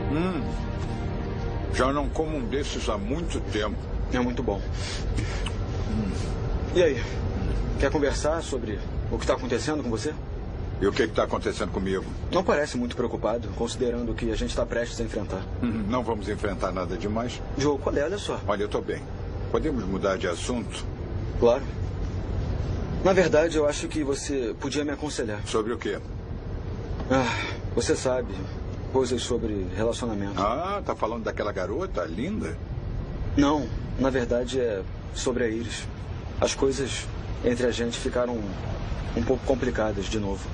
Já não como um desses há muito tempo. É muito bom. E aí? Quer conversar sobre o que está acontecendo com você? E o que está acontecendo comigo? Não parece muito preocupado, considerando o que a gente está prestes a enfrentar. Não vamos enfrentar nada demais. Joe, qual é? Olha só. Olha, eu estou bem. Podemos mudar de assunto? Claro. Na verdade, eu acho que você podia me aconselhar. Sobre o quê? Você sabe, coisas sobre relacionamento. Tá falando daquela garota linda? Não, na verdade é sobre a Iris. As coisas entre a gente ficaram um pouco complicadas de novo.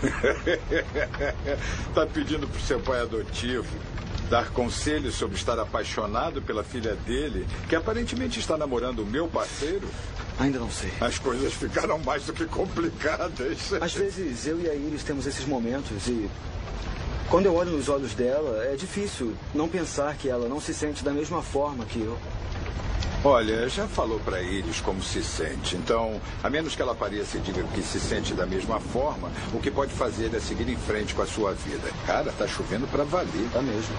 Tá pedindo pro seu pai adotivo dar conselhos sobre estar apaixonado pela filha dele, que aparentemente está namorando o meu parceiro? Ainda não sei. As coisas ficaram mais do que complicadas. Às vezes eu e a Iris temos esses momentos e quando eu olho nos olhos dela, é difícil não pensar que ela não se sente da mesma forma que eu. Olha, já falou pra Iris como se sente. Então, a menos que ela apareça e diga que se sente da mesma forma, o que pode fazer é seguir em frente com a sua vida. Cara, tá chovendo pra valer. Tá mesmo.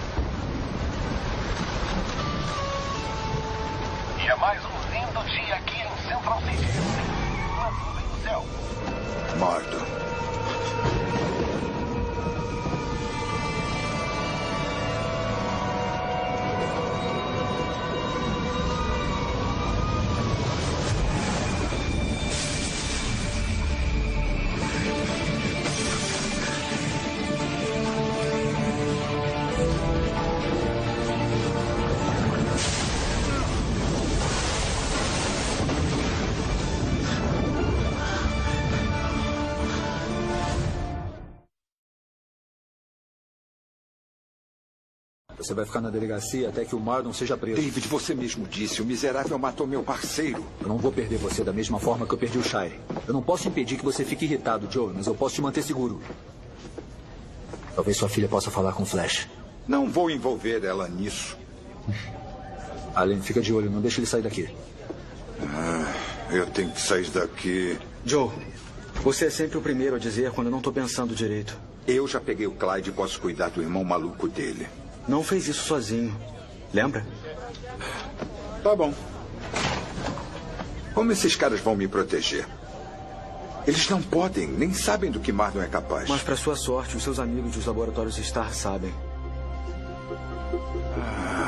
E é mais um lindo dia aqui em Central City. Uma nuvem no céu. Morto. Você vai ficar na delegacia até que o Mardon seja preso. David, você mesmo disse, o miserável matou meu parceiro. Eu não vou perder você da mesma forma que eu perdi o Shire. Eu não posso impedir que você fique irritado, Joe, mas eu posso te manter seguro. Talvez sua filha possa falar com o Flash. Não vou envolver ela nisso. Allen, fica de olho, não deixe ele sair daqui. Eu tenho que sair daqui. Joe, você é sempre o primeiro a dizer quando eu não estou pensando direito. Eu já peguei o Clyde e posso cuidar do irmão maluco dele. Não fez isso sozinho. Lembra? Tá bom. Como esses caras vão me proteger? Eles não podem, nem sabem do que Mardon é capaz. Mas, para sua sorte, os seus amigos dos laboratórios Star sabem.